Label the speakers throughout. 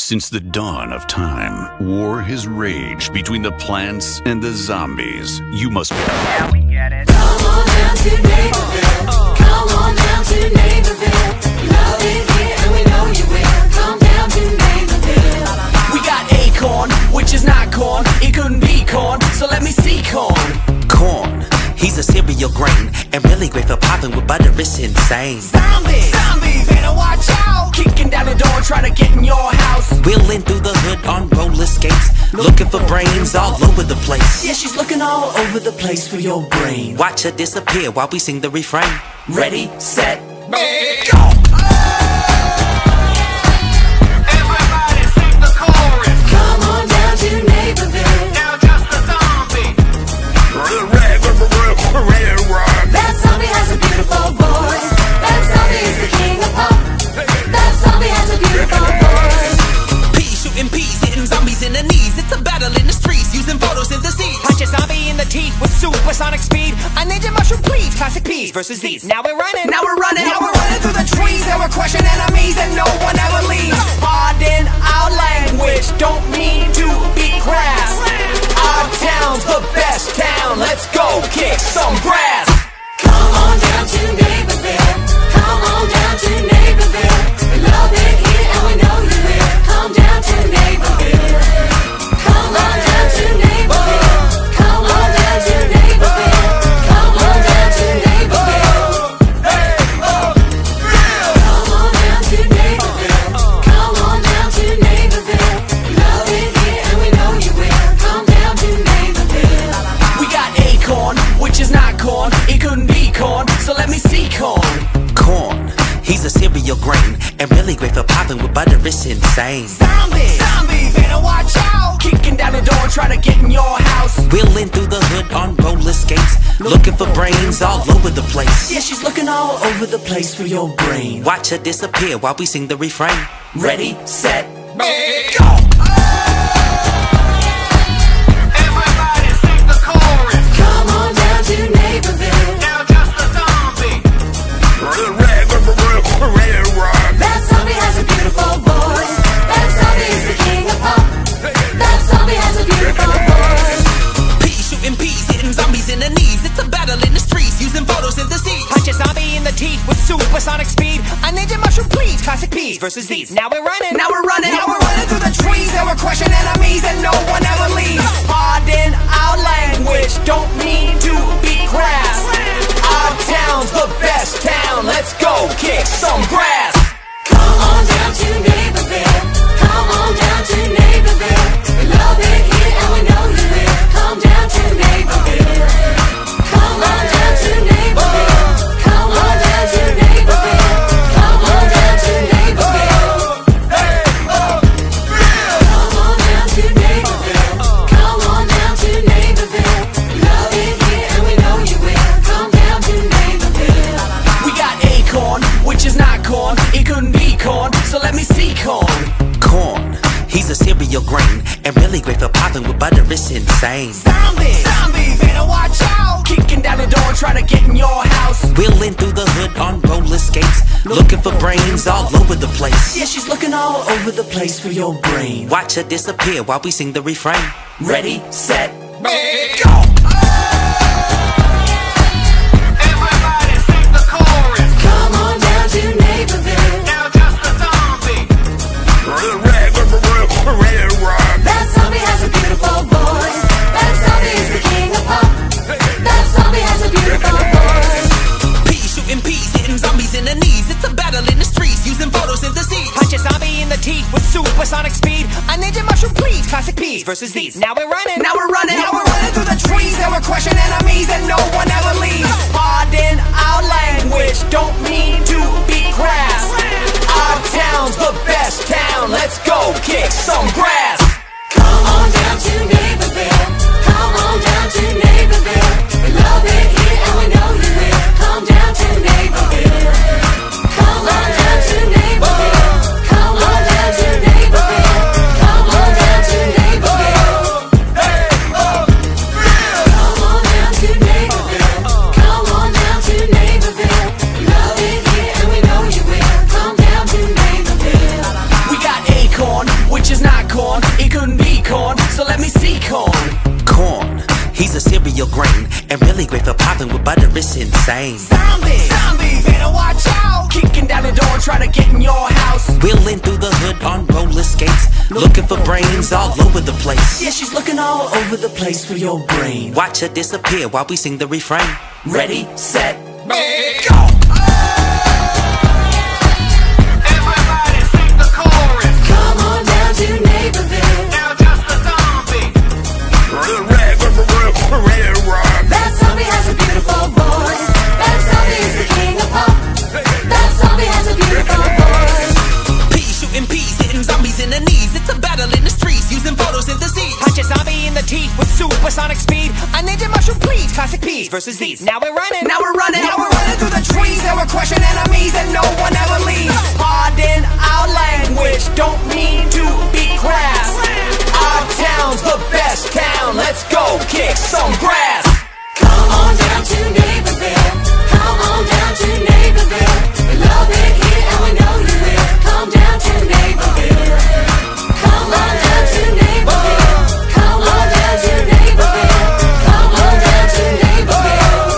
Speaker 1: Since the dawn of time, war has raged between the plants and the zombies. You must...
Speaker 2: Yeah, we get it.
Speaker 3: Come on down to Naperville. Come on down to Naperville. Love it here and we know you will. Come down to Naperville.
Speaker 4: We got acorn, which is not corn. It couldn't be corn, so let me see corn.
Speaker 5: Corn, he's a cereal grain and really great for popping with butter, it's insane.
Speaker 4: Zombies, zombies, better watch out. Kicking down the door, trying to get in your house.
Speaker 5: Wheeling through the hood on roller skates, looking for brains all over the place.
Speaker 4: Yeah, she's looking all over the place for your brain.
Speaker 5: Watch her disappear while we sing the refrain.
Speaker 4: Ready, set, go!
Speaker 2: Everybody sing the chorus.
Speaker 3: Come on down to Naperville.
Speaker 2: Now just a zombie.
Speaker 3: That zombie has a beautiful voice. That zombie is the king of pop. That zombie has a beautiful voice.
Speaker 5: Peas shooting peas, hitting zombies in the knees. It's a battle in the streets using photosynthesis.
Speaker 4: Punch a zombie in the teeth with supersonic speed. I need your mushroom, please. Classic peas versus these. Now we're running. Now we're running. Now we're running through the trees. And we're crushing enemies, and no one ever leaves. Pardon our language. Don't mean to be crass. Our town's the best town. Let's go kick some grass.
Speaker 3: Come on down to Naperville. Come on down to Naperville. We love it here and we know you will. Come down to Naperville. Come on down to Naperville. Come on down to Naperville. Come on down to Naperville. Come on down to Naperville. Come on down to Naperville. Love it here and we know you will. Come down to Naperville.
Speaker 4: We got acorn, which is not corn. It couldn't be corn, so let me see corn.
Speaker 5: Corn, he's a cereal grain and really great for popping with butter, it's insane.
Speaker 4: Zombies, zombies, better watch out. Kicking down the door, trying to get in your house.
Speaker 5: Wheeling through the hood on roller skates, looking for brains all over the place.
Speaker 4: Yeah, she's looking all over the place for your brain.
Speaker 5: Watch her disappear while we sing the refrain.
Speaker 4: Ready, set, go!
Speaker 2: Everybody sing the chorus.
Speaker 3: Come on down to Naperville.
Speaker 2: Now just a zombie.
Speaker 3: That zombie has a beautiful voice. That zombie is the king of pop. That zombie has a beautiful voice.
Speaker 5: Peas shooting peas, hitting zombies in the knees. It's a battle in the streets using photosynthesis.
Speaker 4: Punch a zombie in the teeth with supersonic speed. I need your mushroom, please. Classic peas versus these. Now we're running. Now we're running. Now we're running through the trees, and we're crushing enemies, and no one ever leaves. Pardon our language. Don't mean to be crass. Our town's the best town. Let's go kick some grass.
Speaker 3: Come on down to Naperville. Come on down to Naperville. We love it here and we know you will. Come down to Naperville. Come on down to Naperville. Come on down to Naperville. Come on down to Naperville. Come on down to Naperville. Come on down to Naperville. Love it here and we know you will. Come down to Naperville.
Speaker 4: We got acorn, which is not corn. It couldn't be corn, so let me see corn.
Speaker 5: Corn, he's a cereal grain and really great for popping with butter, it's insane.
Speaker 4: Zombies, zombies, better watch out. Kicking down the door, trying to get in your house.
Speaker 5: Wheeling through the hood on roller skates, looking for brains all over the place.
Speaker 4: Yeah, she's looking all over the place for your brain.
Speaker 5: Watch her disappear while we sing the refrain.
Speaker 4: Ready, set, go!
Speaker 2: Everybody sing the chorus.
Speaker 3: Come on down to Naperville.
Speaker 2: Now just a zombie.
Speaker 3: That zombie has a beautiful voice. That zombie is the king of pop. That zombie has a beautiful voice.
Speaker 5: Peas shooting peas, hitting zombies in the knees. It's a battle in the streets using photosynthesis.
Speaker 4: Punch a zombie in the teeth with supersonic speed. I need your mushroom, please. Classic peas versus these. Now we're running. Now we're running. Now we're running through the trees, and we're crushing enemies, and no one ever leaves. Pardon our language. Don't mean to be crass. Our town's the best town. Let's go kick some grass.
Speaker 3: Come on down to Naperville. Come on down to Naperville. We love it here and we know you will. Come down to Naperville. Come on down to Naperville. Come on down to Naperville. Come on down to Naperville. Come on down to Naperville. Come on down to Naperville. Love it here and we know you will. Come down to Naperville.
Speaker 4: We got acorn. not corn, it couldn't be corn, so let me see corn.
Speaker 5: Corn, he's a cereal grain, and really great for popping with butter, it's insane.
Speaker 4: Zombie, better watch out. Kicking down the door, trying to get in your house.
Speaker 5: Wheeling through the hood on roller skates, looking for brains all over the place.
Speaker 4: Yeah, she's looking all over the place for your brain.
Speaker 5: Watch her disappear while we sing the refrain.
Speaker 4: Ready, set,
Speaker 2: Go!
Speaker 3: Everybody sing the chorus. Come on down to Naperville.
Speaker 2: Now just a zombie.
Speaker 3: That zombie has a beautiful voice. That zombie is the king of pop. That zombie has a beautiful voice.
Speaker 5: Peas shooting peas, hitting zombies in the knees. It's a battle in the streets, using photosynthesis.
Speaker 4: punch a zombie in the teeth with supersonic speed. I need your mushroom, please. Classic P's versus Z's. Now we're running through the trees, and we're crushing enemies, and no one ever leaves. Pardon our language, don't mean to be crass. Our town's the best town. Let's go kick some grass.
Speaker 3: Come on down to Naperville. Come on down to Naperville. We love it here and we know you will. Come down to Naperville. Come on down to Naperville. Come on down to Naperville. Come on down to Naperville.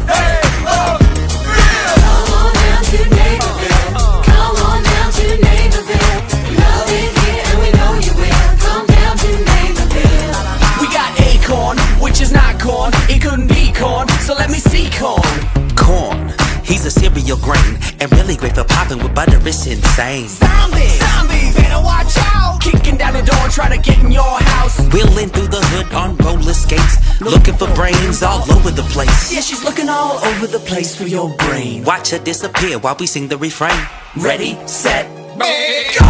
Speaker 3: Come on down to Naperville. Come on down to Naperville. We love it here and we know you will. Come down to Naperville.
Speaker 4: We got acorn, which is not corn. It couldn't be corn, so let me see corn.
Speaker 5: Corn, he's a cereal grain, and really great for popping with butter, it's insane.
Speaker 4: Zombie, better watch out. Kicking down the door, trying to get in your house.
Speaker 5: Wheeling through the hood on roller skates, looking for brains all over the place.
Speaker 4: Yeah, she's looking all over the place for your brain.
Speaker 5: Watch her disappear while we sing the refrain.
Speaker 4: Ready, set,
Speaker 2: Go!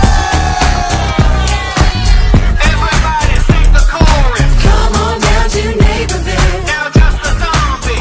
Speaker 2: Everybody sing the chorus.
Speaker 3: Come on down to Naperville.
Speaker 2: Now just a zombie.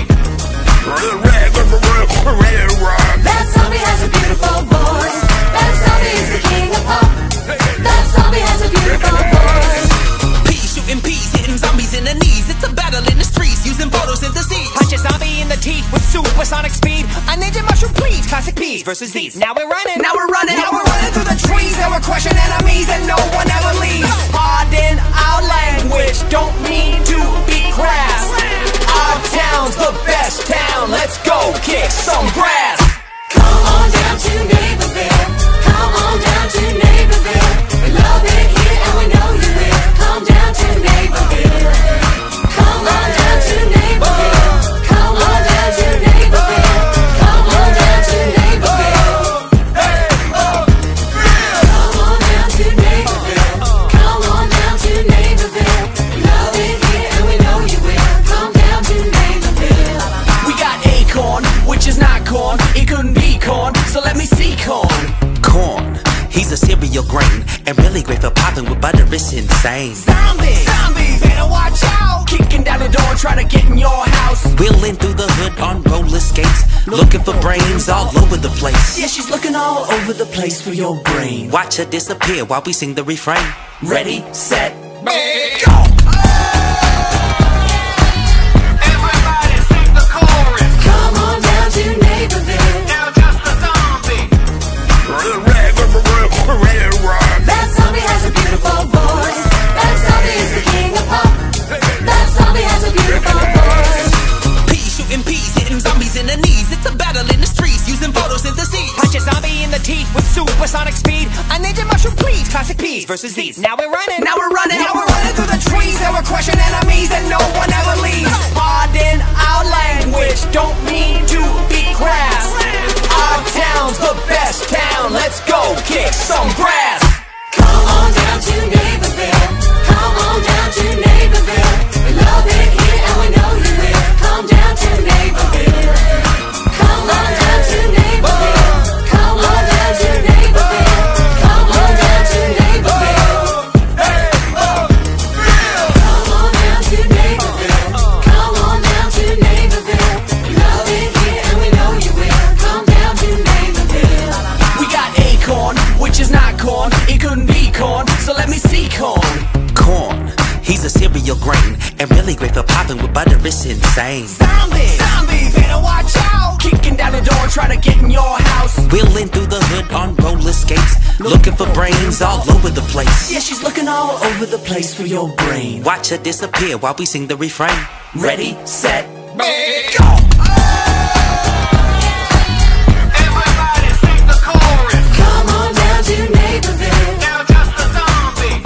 Speaker 3: That zombie has a beautiful voice. That zombie is the king of pop. That zombie has a beautiful voice.
Speaker 5: Peas shooting peas, hitting zombies in the knees. It's a battle in the streets, using photosynthesis.
Speaker 4: punch a zombie in the teeth with supersonic speed. I need your mushroom, please. Classic P's versus Z's. Now we're running through the trees, and we're crushing enemies, and no one ever leaves. Pardon our language, don't mean to be crass. Our town's the best town. Let's go kick some grass.
Speaker 3: Come on down to Naperville. Come on down to Naperville. We love it here and we know you will. Come down to Naperville. Come on down to Naperville. Come on down to Naperville. Come on down to Naperville. Come on down to Naperville. Come on down to Naperville. We love it here and we know you will. Come down to Naperville.
Speaker 4: We got acorn, which is not corn. It couldn't be corn, so let me see corn.
Speaker 5: Corn, he's a cereal grain, and really great for popping with butter, it's insane.
Speaker 4: Zombie, better watch out. Kicking down the door, trying to get in your house.
Speaker 5: Wheeling through the hood on roller skates, looking for brains all over the place.
Speaker 4: Yeah, she's looking all over the place for your brain.
Speaker 5: Watch her disappear while we sing the refrain.
Speaker 4: Ready, set,
Speaker 2: Go! Everybody sing the chorus.
Speaker 3: Come on down to Naperville.
Speaker 2: Now just a zombie.
Speaker 3: That zombie has a beautiful voice. That zombie is the king of pop. That zombie has a beautiful voice.
Speaker 5: Peas shooting peas, hitting zombies in the knees. It's a battle in the streets, using photosynthesis.
Speaker 4: punch a zombie in the teeth with supersonic speed. I need your mushroom, please. Classic P's versus Z's. Now we're running through the trees, and we're crushing enemies, and no one ever leaves. Pardon our language, don't mean to be crass. Our town's the best town. Let's go kick some grass.
Speaker 3: Come on down to Naperville. Come on down to Naperville. We love it here and we know you will. Come down to Naperville. Come on down to Naperville. Come on down to Naperville. Come on down to Naperville. Come on down to Naperville. Come on down to Naperville. We love it here and we know you will. Come down to Naperville.
Speaker 4: We got acorn, which is not corn. It couldn't be corn, so let me see corn.
Speaker 5: Corn, he's a cereal grain, and really great for popping with butter, it's insane.
Speaker 4: Zombie, better watch out. Kicking down the door, trying to get in your house.
Speaker 5: Wheeling through the hood on roller skates, looking for brains all over the place.
Speaker 4: Yeah, she's looking all over the place for your brain.
Speaker 5: Watch her disappear while we sing the refrain.
Speaker 4: Ready, set,
Speaker 2: Go! Everybody sing the chorus.
Speaker 3: Come on down to Naperville.
Speaker 2: Now just a zombie.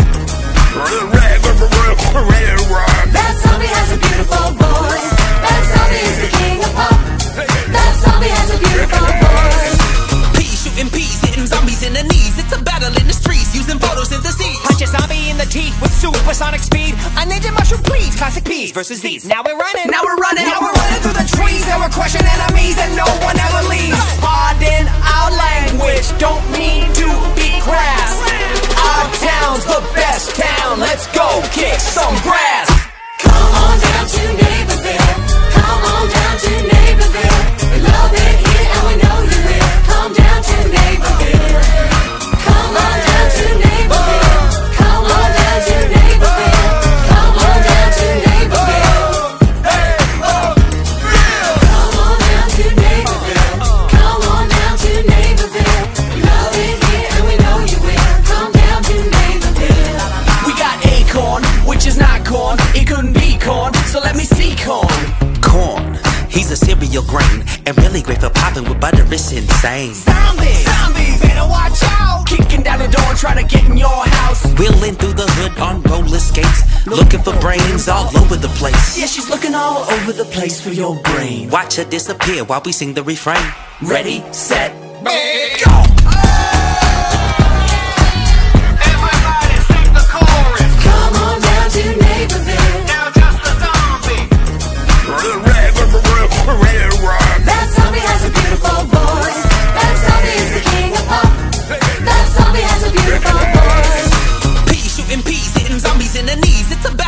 Speaker 3: That zombie has a beautiful voice. That zombie is the king of pop. That zombie has a beautiful voice.
Speaker 5: Peas shooting peas, hitting zombies in the knees. It's a battle in the streets, using photosynthesis.
Speaker 4: punch a zombie in the teeth with supersonic speed. A ninja mushroom, please. Classic P's versus these. Now we're running. Now we're running. Now we're running through the trees, and we're crushing enemies, and no one ever leaves. Pardon our language, don't mean to be crass. Our town's the best town. Let's go kick some grass.
Speaker 3: Come on down to Naperville. Come on down to Naperville. We love it here and we know you will. Come down to Naperville. Come on down to Naperville. Come on down to Naperville. Come on down to Naperville. Come on down to Naperville. Come on down to Naperville. We love it here and we know you will. Come down to Naperville.
Speaker 4: We got acorn, which is not corn. It couldn't be corn, so let me see corn.
Speaker 5: Corn, he's a cereal grain, and really great for popping with butter, it's insane.
Speaker 4: Zombies, zombies, better watch out. Kicking down the door, trying to get in your house.
Speaker 5: Wheeling through the hood on roller skates, looking for brains all over the place.
Speaker 4: Yeah, she's looking all over the place for your brain.
Speaker 5: Watch her disappear while we sing the refrain.
Speaker 4: Ready, set,
Speaker 2: Go! Everybody sing the chorus.
Speaker 3: Come on down to Naperville.
Speaker 2: Now just a zombie.
Speaker 3: That zombie has a beautiful voice. That zombie is the king of pop. That zombie has a beautiful voice.
Speaker 5: Peas shooting peas, hitting zombies in the knees. It's a